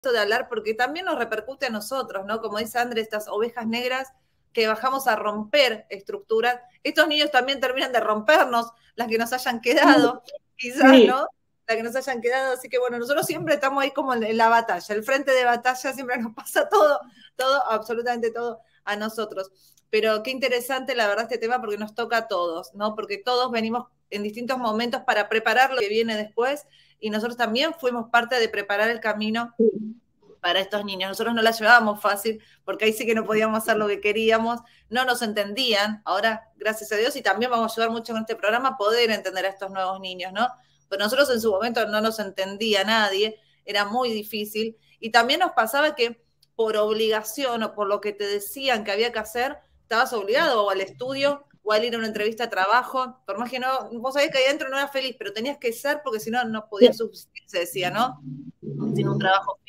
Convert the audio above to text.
de hablar porque también nos repercute a nosotros, ¿no? Como dice André, estas ovejas negras que bajamos a romper estructuras. Estos niños también terminan de rompernos, las que nos hayan quedado, quizás, Sí. ¿no? Las que nos hayan quedado. Así que bueno, nosotros siempre estamos ahí como en la batalla, el frente de batalla, siempre nos pasa todo, absolutamente todo a nosotros. Pero qué interesante, la verdad, este tema porque nos toca a todos, ¿no? Porque todos venimos en distintos momentos para preparar lo que viene después y nosotros también fuimos parte de preparar el camino para estos niños. Nosotros no la llevábamos fácil, porque ahí sí que no podíamos hacer lo que queríamos, no nos entendían. Ahora, gracias a Dios, y también vamos a ayudar mucho con este programa a poder entender a estos nuevos niños, ¿no? Pero nosotros en su momento no nos entendía nadie, era muy difícil. Y también nos pasaba que por obligación o por lo que te decían que había que hacer, estabas obligado o al estudio o al ir a una entrevista de trabajo, por más que no, vos sabés que ahí adentro no eras feliz, pero tenías que ser porque si no, no podías subsistir, se decía, ¿no? Sin un trabajo